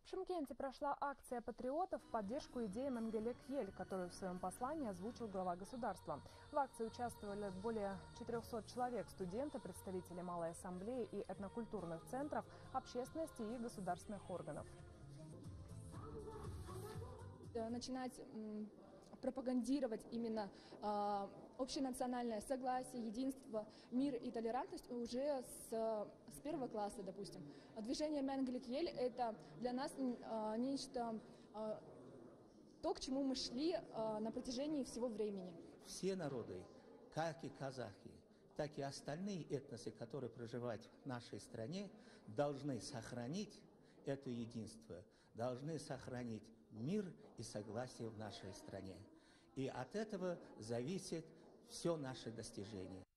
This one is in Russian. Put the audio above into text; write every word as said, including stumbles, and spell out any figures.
В Шымкенте прошла акция патриотов в поддержку идеи Менгелек Ель, которую в своем послании озвучил глава государства. В акции участвовали более четырёхсот человек: студенты, представители Малой ассамблеи и этнокультурных центров, общественности и государственных органов. Начинать пропагандировать именно э, общенациональное согласие, единство, мир и толерантность уже с, с первого класса, допустим. Движение Менгелек Ель — это для нас э, нечто, э, то, к чему мы шли э, на протяжении всего времени. Все народы, как и казахи, так и остальные этносы, которые проживают в нашей стране, должны сохранить это единство, должны сохранить мир и согласие в нашей стране. И от этого зависит все наше достижение.